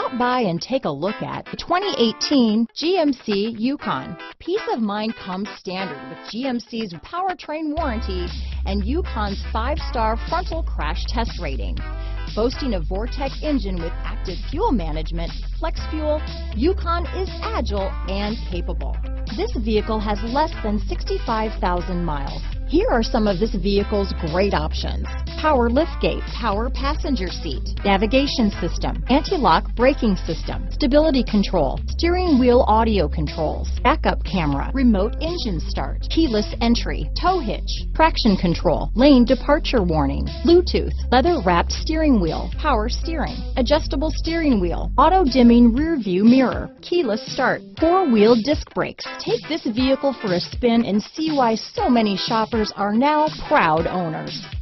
Stop by and take a look at the 2018 GMC Yukon. Peace of mind comes standard with GMC's powertrain warranty and Yukon's 5-star frontal crash test rating. Boasting a Vortec engine with active fuel management, flex fuel, Yukon is agile and capable. This vehicle has less than 65,000 miles. Here are some of this vehicle's great options: power liftgate, power passenger seat, navigation system, anti-lock braking system, stability control, steering wheel audio controls, backup camera, remote engine start, keyless entry, tow hitch, traction control, lane departure warning, Bluetooth, leather-wrapped steering wheel, power steering, adjustable steering wheel, auto-dimming rear view mirror, keyless start, 4-wheel disc brakes. Take this vehicle for a spin and see why so many shoppers are now proud owners.